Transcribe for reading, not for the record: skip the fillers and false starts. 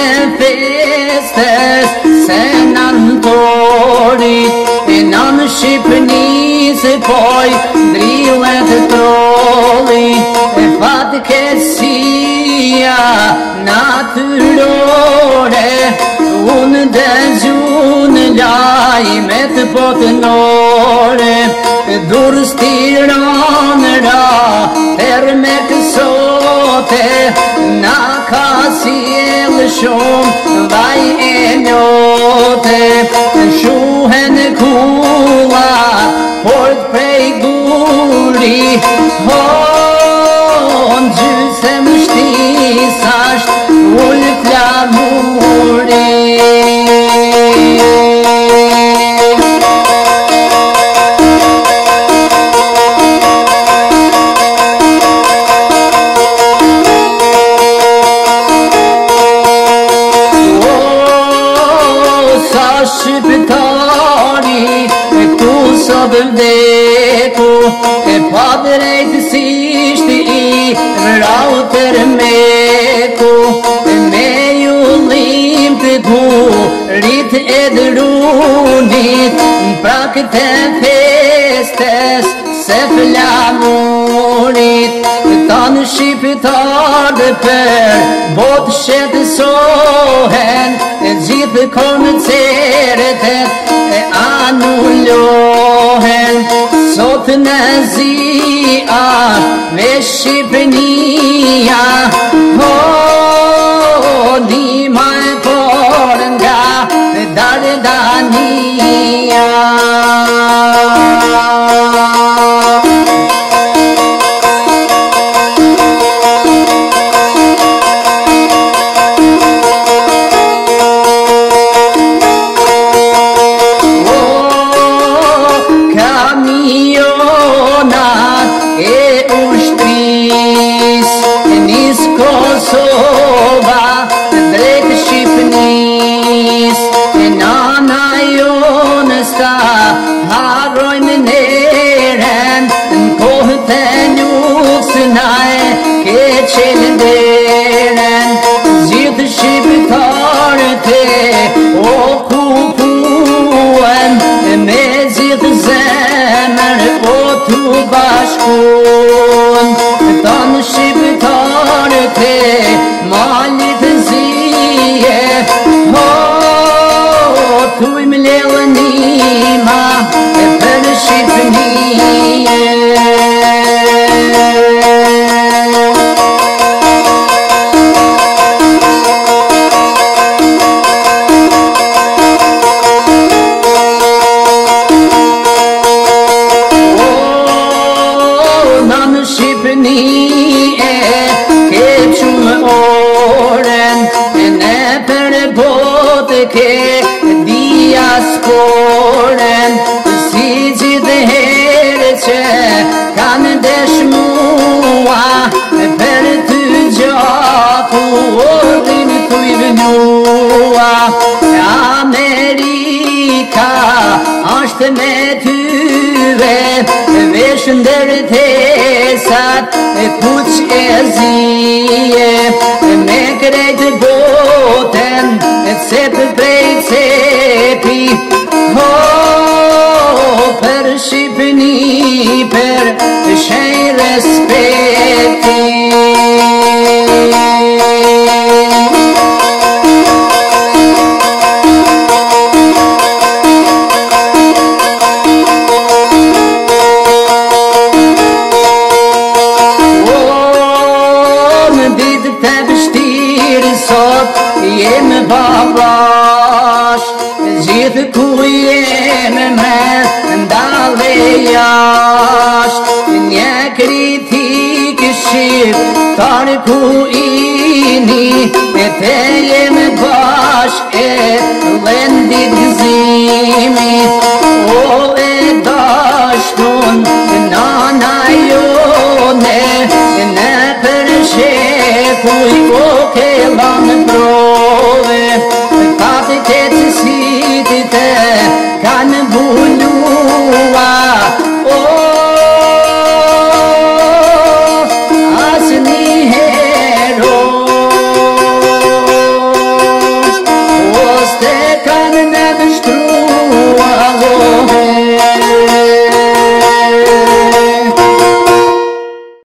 festes se nantorit Nan Shqipëni se poj drillet trolli Fatkesia natyrore Unë dëgjun lajmet botënore Durës Tiranëra terme kësote Na ka sjell shumë vaj e njote Shuhen kulla port prej guri Në gjysëm shtisasht ullë flamuri Shqiptari tu sot vdeku pa drejtësisht I vrauter meku me ju lim të gurit e drunit prak të festes se flamurit Tanë shqiptarë për bot shetësohen Gjithë koncertet e anullohen Sot në zia me Shqipënia Dima e por nga Dardania Kosova drejt Shqipënis Nana jonë sta harrojnë neren Në kohët e njusëna e ke qelë deren Gjithë shqiptarët e okupuen Me gjithë zemër o të bashkun Tanë shqiptarët e malit zije Tuj më lelënima për Shqipënije Në Shqipënije ke qumë oren Në për botë ke diasporen Si gjithë herë që kanë dëshmua Për të gjaku orin të I vënua Amerika është me tyve Vesh ndërtesat kuq e zije Me krejt boten cep prej cepi Për Shqipëni për shej respekti Jemë babash, gjithë ku jemë me ndale jasht Një kritikë shqiptar ku ini E te jemë bashk e lendit gëzimi O e dashtun nana jone Në për shekuj